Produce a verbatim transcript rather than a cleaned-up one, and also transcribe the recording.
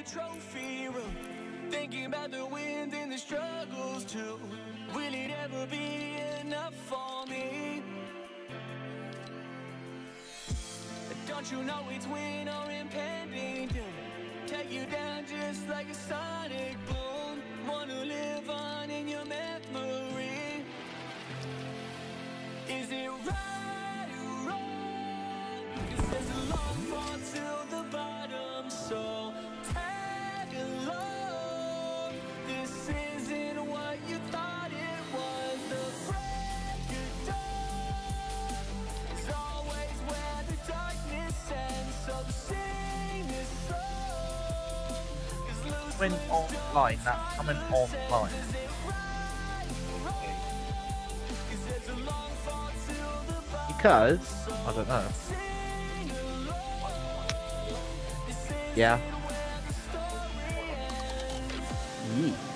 trophy room, thinking about the wins and the struggles too. Will it ever be enough for me? Don't you know it's win or impending doom? Take you down just like a sonic boom. Wanna live on in your memory. Is it right or wrong? 'Cause there's a long fall to the bottom, so tag along. This isn't what you thought it was. The break of dawn is always where the darkness ends. So sing this song. 'Cause lose When online, that's coming online. Because, I don't know. Yeah. Yeet.